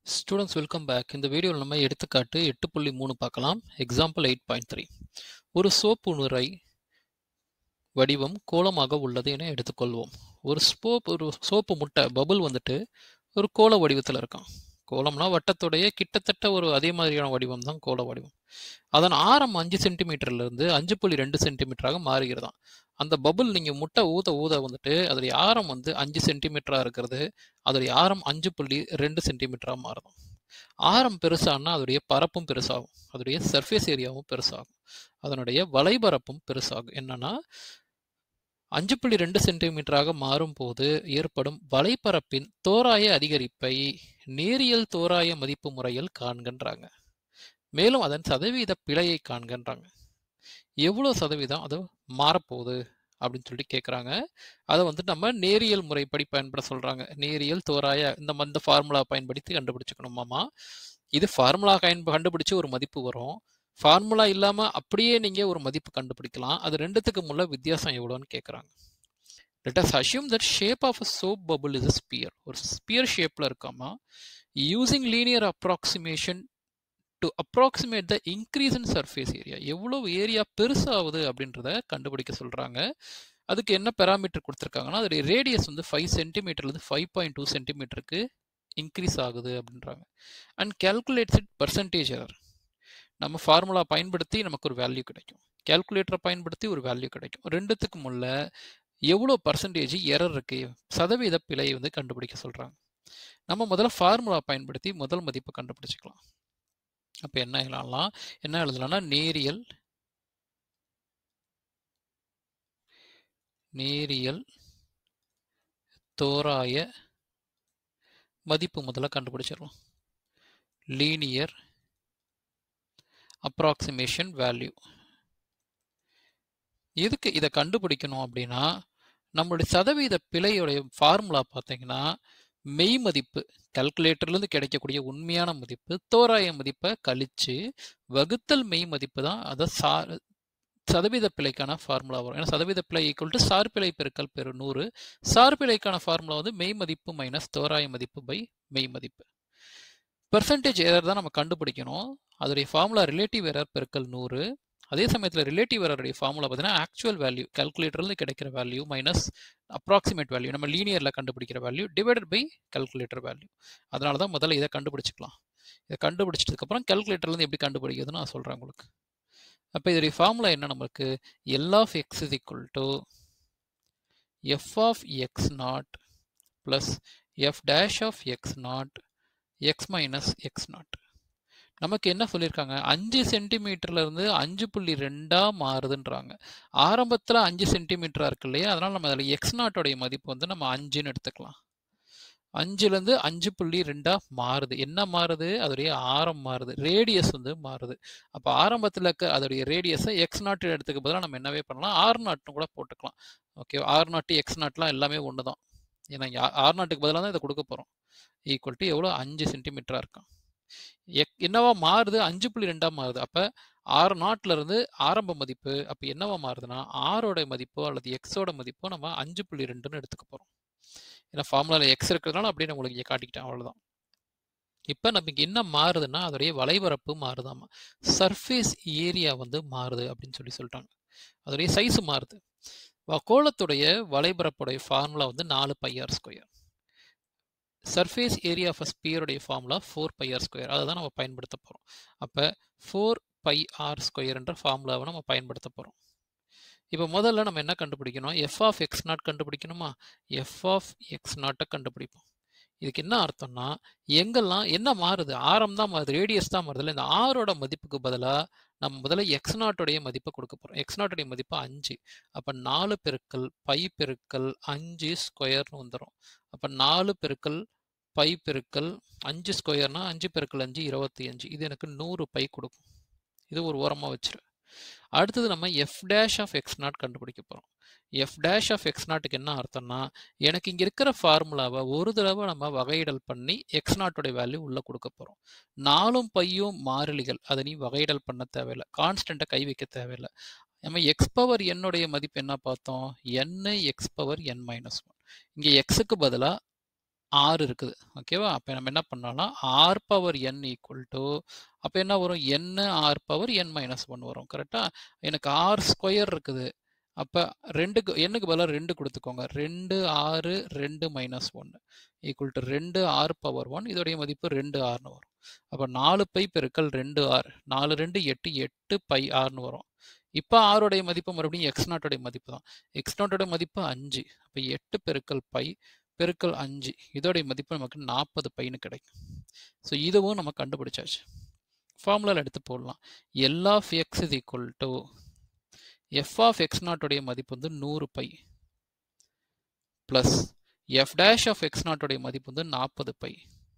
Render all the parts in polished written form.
Students, welcome back. இந்த வீடியோவில் நம்ம எடுத்துக்காட்டு 8.3 பார்க்கலாம். எக்ஸாம்பிள் 8.3. ஒரு சோப்பு நுரை வடிவம் கோளமாக உள்ளது என எடுத்துக்கொள்வோம். ஒரு சோப்பு முட்டை பபுள் வந்துட்டு ஒரு கோள வடிவத்தில் இருக்கான். கோளம்னா வட்டத்துடைய கிட்டத்தட்ட ஒரு அதே மாதிரியான வடிவம் தான் கோள வடிவம். அதன் ஆரம் 5 சென்டிமீட்டர்லேருந்து 5.2 சென்டிமீட்டராக மாறுகிறதாம். அந்த பபுள் நீங்கள் முட்டை ஊத வந்துட்டு அதோடைய ஆரம் 5 சென்டிமீட்டராக இருக்கிறது. அதோடைய ஆரம் 5.2 சென்டிமீட்டராக மாறும். ஆரம் பெருசானா அதோடைய பரப்பும் பெருசாகும், அதோடைய சர்ஃபேஸ் ஏரியாவும் பெருசாகும், அதனுடைய வலைபரப்பும் பெருசாகும். என்னன்னா 5.2 சென்டிமீட்டராக மாறும் போது ஏற்படும் வலைப்பரப்பின் தோராய அதிகரிப்பை நேரியல் தோராய மதிப்பு முறையில் காண்கின்றாங்க. மேலும் அதன் சதவீத பிழையை காண்கின்றாங்க. எவ்வளோ சதவீதம் அது மாறப்போகுது அப்படின்னு சொல்லி கேட்குறாங்க. அதை நம்ம நேரியல் முறைப்படி பயன்பட சொல்கிறாங்க. நேரியல் தோராய இந்த ஃபார்முலா பயன்படுத்தி கண்டுபிடிச்சிக்கணுமாமா. இது ஃபார்முலா கண்டுபிடிச்சி ஒரு மதிப்பு வரும். ஃபார்முலா இல்லாமல் அப்படியே நீங்கள் ஒரு மதிப்பு கண்டுபிடிக்கலாம். அது ரெண்டுத்துக்கும் உள்ள வித்தியாசம் எவ்வளோன்னு கேட்குறாங்க. Let us assume that shape of a soap bubble is a sphere. ஒரு ஸ்பியர் ஷேப்பில் இருக்காமா. Using linear approximation to approximate the increase in surface area. எவ்வளவு ஏரியா பெருசாகுது அப்படின்றத கண்டுபிடிக்க சொல்கிறாங்க. அதுக்கு என்ன பெராமீட்டர் கொடுத்துருக்காங்கன்னா அதோடைய ரேடியஸ் 5 சென்டிமீட்டர்லேருந்து 5.2 சென்டிமீட்டருக்கு இன்க்ரீஸ் ஆகுது அப்படின்றாங்க. And calculates it percentage error. நம்ம ஃபார்முலா பயன்படுத்தி நமக்கு ஒரு வேல்யூ கிடைக்கும், கேல்குலேட்டரை பயன்படுத்தி ஒரு வேல்யூ கிடைக்கும். ரெண்டுத்துக்கும் உள்ள எவ்வளோ பர்சன்டேஜ் எரர் இருக்கு, சதவீத பிழை கண்டுபிடிக்க சொல்கிறாங்க. நம்ம முதல்ல ஃபார்முலா பயன்படுத்தி முதல் மதிப்பை கண்டுபிடிச்சிக்கலாம். அப்போ என்ன எழுதலாம்னா நேரியல் தோராய மதிப்பு முதல்ல கண்டுபிடிச்சிடலாம். Linear approximation value. எதுக்கு இதை கண்டுபிடிக்கணும் அப்படின்னா நம்மளுடைய சதவீத பிழையுடைய ஃபார்முலா பார்த்தீங்கன்னா மெய் மதிப்பு கால்குலேட்டர்லேருந்து கிடைக்கக்கூடிய உண்மையான மதிப்பு தோராய மதிப்பை கழிச்சு வகுத்தல் மெய் மதிப்பு தான் அதை சதவீத பிழைக்கான ஃபார்முலா வரும். ஏன்னா சதவீத பிழை ஈக்குவல் டு சார் பிழை பெருக்கல் 100. சார் பிழைக்கான ஃபார்முலா மெய் மதிப்பு மைனஸ் தோராய மதிப்பு பை மெய் மதிப்பு. பெர்சன்டேஜ் எரர் தான் நம்ம கண்டுபிடிக்கணும். அதோடைய ஃபார்முலா ரிலேட்டிவ் எரர் பெருக்கல் 100. அதே சமயத்தில் ரிலேட்டிவ் எரருடைய ஃபார்முலா பார்த்தீங்கன்னா ஆக்சுவல் வேல்யூ கால்குலேட்டர்லேருந்து கிடைக்கிற வேல்யூ மைனஸ் அப்ராக்சிமேட் வேல்யூ நம்ம லீனியரில் கண்டுபிடிக்கிற value divided by calculator value. அதனால தான் முதல்ல இதை கண்டுபிடிச்சிக்கலாம். இதை கண்டுபிடிச்சதுக்கப்புறம் கால்குலேட்டர்லேருந்து எப்படி கண்டுபிடிக்கிறதுன்னு நான் சொல்கிறேன் உங்களுக்கு. அப்போ இதோடைய ஃபார்முலா என்ன, நமக்கு L of x is equal to f of x naught plus f dash of x naught x minus x naught. நமக்கு என்ன சொல்லியிருக்காங்க, 5 சென்டிமீட்டர்லேருந்து 5.2 மாறுதுன்றாங்க. ஆரம்பத்தில் 5 சென்டிமீட்டராக இருக்கு இல்லையா, அதனால் நம்ம அதில் எக்ஸ் நாட்டோடைய மதிப்பு நம்ம 5ன்னு எடுத்துக்கலாம். 5லேருந்து 5.2 மாறுது. என்ன மாறுது, அதோடைய ஆரம் மாறுது, ரேடியஸ் மாறுது. அப்போ ஆரம்பத்தில் இருக்க அதோடைய ரேடியஸை எக்ஸ் நாட்டு எடுத்துக்க பதிலாக நம்ம என்னவே பண்ணலாம், ஆர் நாட்டுன்னு கூட போட்டுக்கலாம். ஓகே, ஆர் நாட்டு எக்ஸ் நாட்லாம் எல்லாமே ஒன்று தான். ஏன்னா ஆர் நாட்டுக்கு பதிலாக தான் இதை கொடுக்க போகிறோம். ஈக்குவல் டு எவ்வளோ 5 சென்டிமீட்டராக இருக்கும். என்னவா மாறுது, 5.2 மாறுது. அப்போ ஆர் நாட்டிலிருந்து ஆரம்ப மதிப்பு அப்போ என்னவா மாறுதுன்னா ஆரோட மதிப்போ அல்லது எக்ஸோட மதிப்போ நம்ம 5.2ன்னு எடுத்துக்க போகிறோம். ஏன்னா ஃபார்முலாவில் எக்ஸ் இருக்கிறதுனால அப்படியே நான் உங்களுக்கு காட்டிக்கிட்டேன், அவ்வளோதான். இப்போ நமக்கு என்ன மாறுதுன்னா அதோடைய வலைபரப்பு மாறுதாமா, சர்ஃபேஸ் ஏரியா மாறுது அப்படின்னு சொல்லிட்டாங்க. அதோடைய சைஸ் மாறுது. கோளத்துடைய வலைபரப்புடைய formula 4πr². Surface area of ஸ்பியருடைய ஃபார்முலா 4πr². அதை தான் நம்ம பயன்படுத்த போகிறோம். அப்போ 4πr² ஃபார்முலாவை நம்ம பயன்படுத்த போகிறோம். இப்போ முதல்ல நம்ம என்ன கண்டுபிடிக்கணும், எஃப் ஆஃப் எக்ஸ் நாட் கண்டுபிடிக்கணுமா. எஃப் ஆஃப் எக்ஸ் நாட்டை கண்டுபிடிப்போம். இதுக்கு என்ன அர்த்தம்னா எங்கெல்லாம் என்ன மாறுது, ஆரம் தான் மாறுது, ரேடியஸ் தான் மாறுது இல்லை. இந்த ஆரோட மதிப்புக்கு பதிலாக நம்ம முதல்ல எக்ஸ் நாட்டோடைய மதிப்பை கொடுக்க போகிறோம். எக்ஸ் நாட்டோடைய மதிப்பு 5. அப்போ 4 பெருக்கல் பை பெருக்கல் 5² வந்துடும். அப்போ 4 பெருக்கல் பை பெருக்கல் 5² 5 பெருக்கல் 5 25. இது எனக்கு 100 பை கொடுக்கும். இது ஒரு ஓரமாக வச்சிரு. அடுத்தது நம்ம f dash of x naught கண்டுபிடிக்க போகிறோம். எஃப் டேஷ் ஆஃப் எக்ஸ் நாட்டுக்கு என்ன அர்த்தம்னா எனக்கு இங்கே இருக்கிற ஃபார்முலாவை ஒரு தடவை நம்ம வகையிடல் பண்ணி எக்ஸ் நாட்டோடைய வேல்யூ உள்ளே கொடுக்க போகிறோம். 4ம் பையும் மாறிலிகள், அதை நீ வகையிடல் பண்ண தேவையில்லை, கான்ஸ்டண்ட்டை கை வைக்க தேவையில்லை. நம்ம எக்ஸ் பவர் என்னுடைய மதிப்பு என்ன பார்த்தோம், n x பவர் n - 1. இங்கே எக்ஸுக்கு பதிலாக ஆர் இருக்குது. ஓகேவா? அப்ப நம்ம என்ன பண்ணலாம்னா, r power n equal to அப்ப என்ன வரும்? n r power n minus 1 வரும். கரெக்ட்டா? எனக்கு ஆர் ஸ்கொயர் இருக்குது. அப்ப 2க்கு n-க்கு பதிலா 2 குடுத்துக்கோங்க. 2 6 2 minus 1 equal to 2 r power 1 இதோடைய மதிப்பு 2 ஆர்ன்னு வரும். அப்ப 4 பை பெருக்கல் 2 ஆர் 4 2 8 8 பை ஆர்ன்னு வரும். இப்ப ஆருடைய மதிப்பு மறுபடியும் x நாட் உடைய மதிப்பு தான். x நாட் உடைய மதிப்பு 5. அப்ப 8 பெருக்கல் பை பெருக்கல் 5 இதோடைய மதிப்பு நமக்கு 40 பைன்னு கிடைக்கும். ஸோ இதுவும் நம்ம கண்டுபிடிச்சாச்சு. ஃபார்முலாவில் எடுத்து போடலாம். L of x is equal to f of x naught உடைய மதிப்பு வந்து 100 pi plus f dash of x naught உடைய மதிப்பு வந்து 40 பை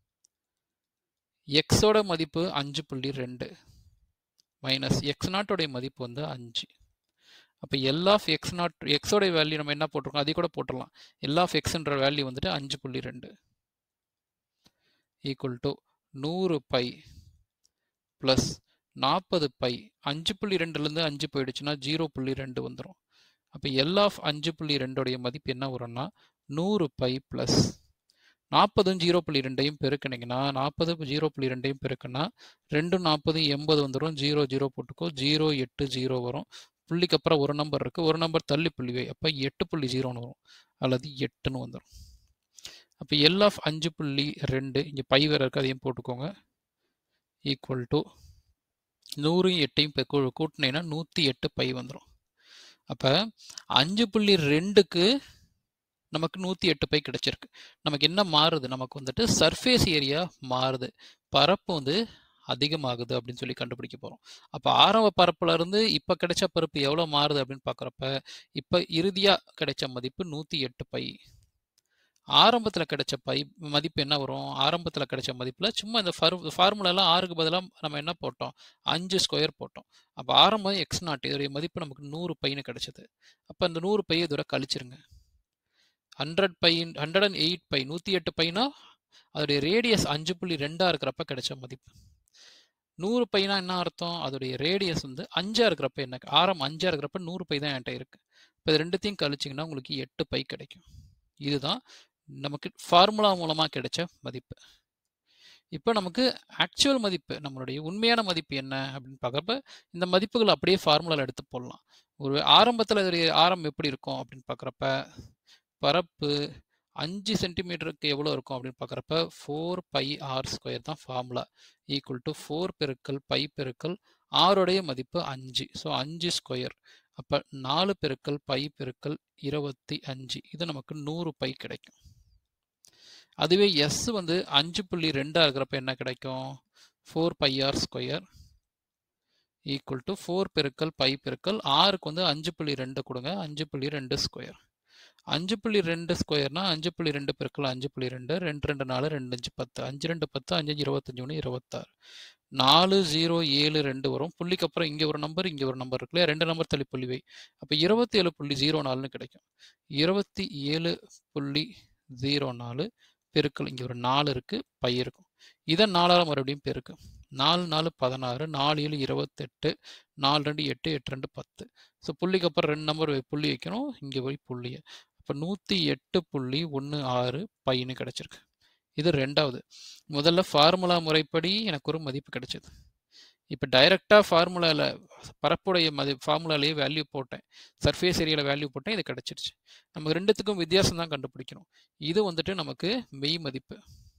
x ஓட மதிப்பு 5.2 மைனஸ் x நாட் உடைய மதிப்பு வந்து 5. அப்போ L of x naught x ஓட வேல்யூ நம்ம என்ன போட்டிருக்கோம் அதை கூட போட்டுடலாம். L of x-ன்ற வேல்யூ வந்துட்டு 5.2 equal to 100 pi plus 40 pi 5.2லேருந்து 5 போயிடுச்சுன்னா 0.2 வந்துடும். அப்போ L of 5.2 உடைய மதிப்பு என்ன வரும்னா 100 பை பிளஸ் 40 0.2ஐயும் பெருக்கினீங்கன்னா 40 0.2ஐயும் பெருக்குன்னா 2 40 80 வந்துடும். 0 0 போட்டுக்கோ 0 8 0 வரும். புள்ளிக்கு அப்புறம் ஒரு நம்பர் இருக்கு, ஒரு நம்பர் தள்ளி புள்ளி வை. அப்போ 8.0ன்னு வரும் அல்லது 8ன்னு வந்துடும். அப்போ L of 5.2 இங்கே பை வேற இருக்கு, அதையும் போட்டுக்கோங்க. ஈக்குவல் டு 100 8ஐயும் கூட்டினீங்கன்னா 108 பை வந்துடும். அப்போ 5.2க்கு நமக்கு 108 பை கிடைச்சிருக்கு. நமக்கு என்ன மாறுது? நமக்கு வந்துட்டு சர்ஃபேஸ் ஏரியா மாறுது, பரப்பு வந்து அதிகமாகுது அப்படின்னு சொல்லி கண்டுபிடிக்க போகிறோம். அப்போ ஆரம்ப பரப்புல இருந்து இப்போ கிடைச்ச பரப்பு எவ்வளோ மாறுது அப்படின்னு பார்க்குறப்ப இப்போ இறுதியாக கிடைச்ச மதிப்பு 108 பை. ஆரம்பத்தில் கிடைச்ச மதிப்பு என்ன வரும்? ஆரம்பத்தில் கிடைச்ச மதிப்பில் சும்மா இந்த ஃபார்முலாலாம் ஆறுக்கு பதிலாக நம்ம என்ன போட்டோம்? 5 ஸ்கொயர் போட்டோம். அப்போ ஆரம்பம் x நாட் இதோடைய மதிப்பு நமக்கு 100 பைன்னு கிடைச்சது. அப்போ அந்த 100 பையை இதோட கழிச்சிருங்க. 100 பை 108 பை 108 பைனா அதோடைய ரேடியஸ் 5.2 இருக்கிறப்ப கிடைச்ச மதிப்பு. 100 பைனா என்ன அர்த்தம்? அதோடைய ரேடியஸ் வந்து 5 இருக்கிறப்ப என்ன? ஆரம் 5 இருக்கிறப்ப 100 பை தான் என்கிட்ட இருக்கு. இப்போ இது ரெண்டுத்தையும் கழிச்சிங்கன்னா உங்களுக்கு 8 பை கிடைக்கும். இதுதான் நமக்கு ஃபார்முலா மூலமாக கிடைச்ச மதிப்பு. இப்போ நமக்கு ஆக்சுவல் மதிப்பு, நம்மளுடைய உண்மையான மதிப்பு என்ன அப்படின்னு பார்க்குறப்ப இந்த மதிப்புகள் அப்படியே ஃபார்முலாவில் எடுத்து போடலாம். ஒரு ஆரம்பத்தில் இதோடைய ஆரம் எப்படி இருக்கும் அப்படின்னு பார்க்குறப்ப பரப்பு 5 சென்டிமீட்டருக்கு எவ்வளோ இருக்கும் அப்படின்னு பார்க்குறப்ப 4 பை ஆர் ஸ்கொயர் தான் ஃபார்முலா. ஈக்குவல் டு 4 பெருக்கல் பை பெருக்கல் ஆருடைய மதிப்பு 5. So 5 square. அப்போ 4 பெருக்கல் பை பெருக்கல் 25 இது நமக்கு 100 பை கிடைக்கும். அதுவே எஸ் வந்து 5.2 இருக்கிறப்ப என்ன கிடைக்கும்? 4 pi r square equal to 4 பெருக்கல் பை பெருக்கல் ஆருக்கு வந்து 5.2 கொடுங்க, 5.2 ஸ்கொயர். 5.2 ஸ்கொயர்னா 5.2 பெருக்கல் 5.2 2 2 4 2 5 10 5 2 10 5 25 1 26 4 0 7 2 வரும். புள்ளிக்கு அப்புறம் இங்கே ஒரு நம்பர் இங்கே ஒரு நம்பர் இருக்கு இல்லையா? 2 நம்பர் தள்ளி புள்ளி வை. அப்போ 27.04ன்னு கிடைக்கும். 27.04 பெருக்கல் இங்கே ஒரு 4 இருக்கு, பை இருக்கும். இதை 4ஆல் மறுபடியும் பெருக்கு. 4 4 16 4 7 28 4 2 8 8 2 10. ஸோ புள்ளிக்கு அப்புறம் 2 நம்பர் புள்ளி வைக்கணும், இங்கே போய் புள்ளியை. இப்போ 108.16 பைன்னு கிடைச்சிருக்கு. இது ரெண்டாவது. முதல்ல ஃபார்முலா முறைப்படி எனக்கு ஒரு மதிப்பு கிடைச்சது. இப்போ டைரெக்டாக ஃபார்முலாவில் பரப்புடைய ஃபார்முலாலேயே வேல்யூ போட்டேன், சர்ஃபேஸ் ஏரியாவில் வேல்யூ போட்டேன், இது கிடைச்சிருச்சு. நம்ம ரெண்டுத்துக்கும் வித்தியாசம் தான் கண்டுபிடிக்கணும். இது வந்துட்டு நமக்கு மெய் மதிப்பு,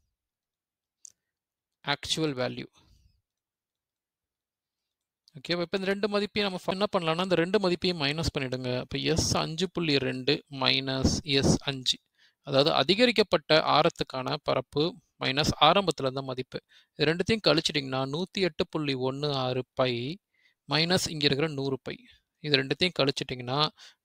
ஆக்சுவல் வேல்யூ. ஓகே, இப்போ இந்த ரெண்டு மதிப்பையும் நம்ம என்ன பண்ணலாம்னா இந்த ரெண்டு மதிப்பையும் மைனஸ் பண்ணிடுங்க. இப்போ எஸ் 5.2 மைனஸ் எஸ் 5, அதாவது அதிகரிக்கப்பட்ட ஆரத்துக்கான பரப்பு மைனஸ் ஆரம்பத்தில் இருந்த மதிப்பு. இது ரெண்டுத்தையும் கழிச்சிட்டிங்கன்னா 108.16 பை மைனஸ் இங்கே இருக்கிற 100 பை. இது ரெண்டுத்தையும் கழிச்சிட்டிங்கன்னா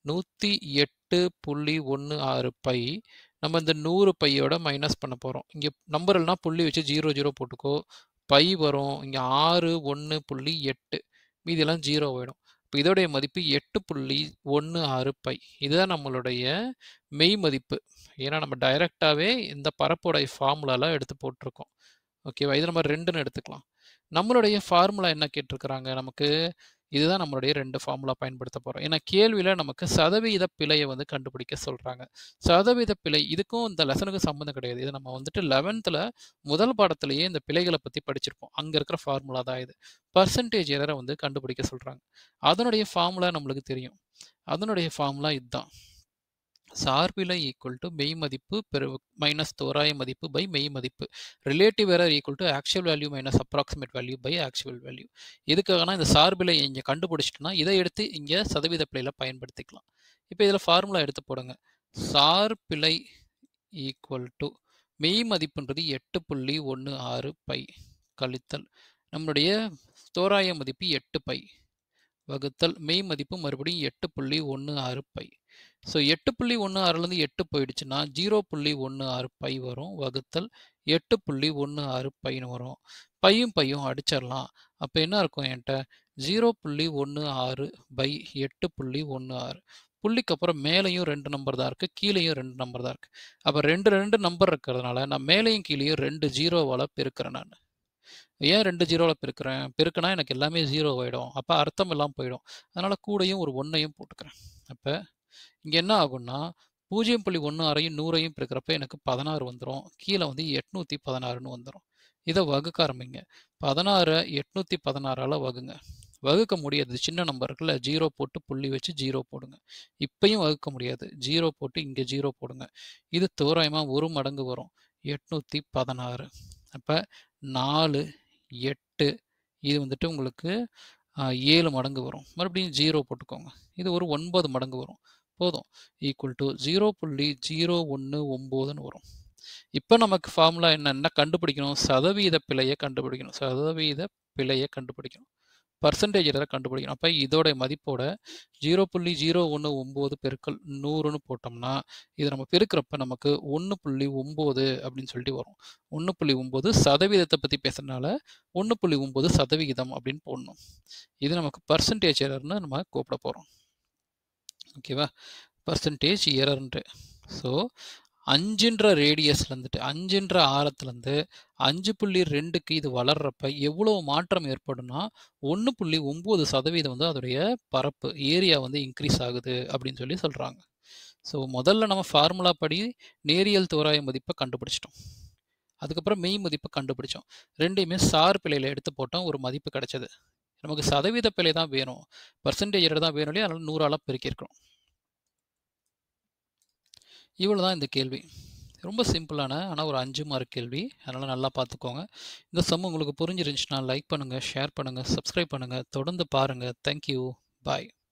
108.16 பை. நம்ம இந்த 100 பையோட மைனஸ் பண்ண போகிறோம். இங்கே நம்பர் இல்லைனா புள்ளி வச்சு 0 0 போட்டுக்கோ, பை வரும். இங்கே 6 1.8 மீதியெல்லாம் 0 ஆகிடும். இப்போ இதோடைய மதிப்பு 8.16 பை. இதுதான் நம்மளுடைய மெய் மதிப்பு. ஏன்னா நம்ம டைரெக்டாகவே இந்த பரப்போடைய ஃபார்முலாலாம் எடுத்து போட்டிருக்கோம். ஓகேவா? இது நம்ம 2ன்னு எடுத்துக்கலாம். நம்மளுடைய ஃபார்முலா என்ன கேட்டிருக்கிறாங்க? நமக்கு இதுதான் நம்மளுடைய 2 ஃபார்முலா பயன்படுத்த போறோம். ஏன்னா கேள்வியில நமக்கு சதவீத பிழைய வந்து கண்டுபிடிக்க சொல்றாங்க. சதவீத பிழை இதுக்கும் இந்த லெசனுக்கும் சம்மந்தம் கிடையாது. இது நம்ம வந்துட்டு 11ல முதல் பாடத்திலேயே இந்த பிழைகள பத்தி படிச்சிருப்போம். அங்க இருக்கிற ஃபார்முலா தான் இது. பெர்சன்டேஜ் எரர வந்து கண்டுபிடிக்க சொல்றாங்க. அதனுடைய ஃபார்முலா நம்மளுக்கு தெரியும். அதனுடைய ஃபார்முலா இதுதான். சார்பிழை ஈக்குவல் டு மெய் மதிப்பு மைனஸ் தோராய மதிப்பு பை மெய் மதிப்பு. Relative error equal to actual value minus approximate value by actual value. எதுக்காகனா இந்த சார்பிழை இங்கே கண்டுபிடிச்சிட்டோம்னா இதை எடுத்து இங்கே சதவீத பிழையில் பயன்படுத்திக்கலாம். இப்போ இதில் ஃபார்முலா எடுத்து போடுங்க. சார்பிழை ஈக்குவல் டு மெய் மதிப்புன்றது 8.16 பை கழித்தல் நம்மளுடைய தோராய மதிப்பு 8 பை வகுத்தல் மெய் மதிப்பு மறுபடியும் 8.16 பை. ஸோ 8.16லேருந்து 8 போயிடுச்சுன்னா 0.16 பை வரும் வகுத்தல் 8.16 பைன்னு வரும். பையும் பையும் அடிச்சிடலாம். அப்போ என்ன இருக்கும் என்கிட்ட 0.16 பை 8.16. புள்ளிக்கு அப்புறம் மேலேயும் 2 நம்பர் தான் இருக்குது, கீழேயும் 2 நம்பர் தான் இருக்குது. அப்போ 2 நம்பர் இருக்கிறதுனால நான் மேலேயும் கீழேயும் 2 ஜீரோவால் பெருக்கிறேன். நான் ஏன் 2 ஜீரோவில் பெருக்குனா எனக்கு எல்லாமே 0 ஆகிடும். அப்போ அர்த்தம் இல்லாமல் போயிடும். அதனால் கூடையும் ஒரு 1ஐயும் போட்டுக்கிறேன். அப்போ இங்கே என்ன ஆகும்னா 0.16ஐயும் 100ஐயும் பெருக்கிறப்ப எனக்கு 16 வந்துடும். கீழே வந்து 816ன்னு வந்துடும். இதை வகுக்க ஆரம்பிங்க. 16 816ஆல் வகுங்க. வகுக்க முடியாது, சின்ன நம்பர் இருக்குல்ல, 0 போட்டு புள்ளி வச்சு 0 போடுங்க. இப்பையும் வகுக்க முடியாது, 0 போட்டு இங்கே 0 போடுங்க. இது தோராயமாக 1 மடங்கு வரும், 816. அப்போ 4 8 இது வந்துட்டு உங்களுக்கு 7 மடங்கு வரும். மறுபடியும் 0 போட்டுக்கோங்க. இது ஒரு 9 மடங்கு வரும். போதும், ஈக்குவல் டு 0.019ன்னு வரும். இப்போ நமக்கு ஃபார்முலா என்னென்ன கண்டுபிடிக்கணும்? சதவீத பிழையை கண்டுபிடிக்கணும். சதவீத பிழையை கண்டுபிடிக்கணும். பர்சன்டேஜ் எரரை கண்டுபிடிக்கணும். அப்போ இதோட மதிப்போட 0.019 பெருக்கல் 100ன்னு போட்டோம்னா இதை நம்ம பெருக்கிறப்ப நமக்கு 1.9 அப்படின்னு சொல்லிட்டு வரும். 1.9 சதவீதத்தை பற்றி பேசுறதுனால 1.9 சதவிகிதம் அப்படின்னு போடணும். இது நமக்கு பர்சன்டேஜ் எரர்னு நம்ம கூப்பிட போகிறோம். ஓகேவா? பர்சன்டேஜ் எரர்ன்ட்டு. ஸோ 5ன்ற ரேடியஸ்லேருந்துட்டு 5ன்ற ஆரத்துலேருந்து 5.2க்கு இது வளர்றப்ப எவ்வளோ மாற்றம் ஏற்படும்னா 1.9% வந்து அதோடைய பரப்பு ஏரியா வந்து இன்க்ரீஸ் ஆகுது அப்படின்னு சொல்லி சொல்கிறாங்க. ஸோ முதல்ல நம்ம ஃபார்முலா படி நேரியல் தோராய மதிப்பை கண்டுபிடிச்சிட்டோம். அதுக்கப்புறம் மெய் மதிப்பை கண்டுபிடிச்சோம். ரெண்டையுமே சார் பிழையில் எடுத்து போட்டோம், ஒரு மதிப்பு கிடைச்சது. நமக்கு சதவீத பிழை தான் வேணும், பர்சன்டேஜ் எரர் தான் வேணும் இல்லையா? அதனால் 100ஆல் பெருக்கியிருக்கிறோம். இவ்வளோ தான் இந்த கேள்வி. ரொம்ப சிம்பிளான ஆனால் ஒரு 5 மார்க் கேள்வி. அதனால் நல்லா பார்த்துக்கோங்க. இந்த சம் உங்களுக்கு புரிஞ்சிருந்துச்சுன்னா லைக் பண்ணுங்கள், ஷேர் பண்ணுங்கள், சப்ஸ்கிரைப் பண்ணுங்கள், தொடர்ந்து பாருங்கள். தேங்க்யூ, பாய்.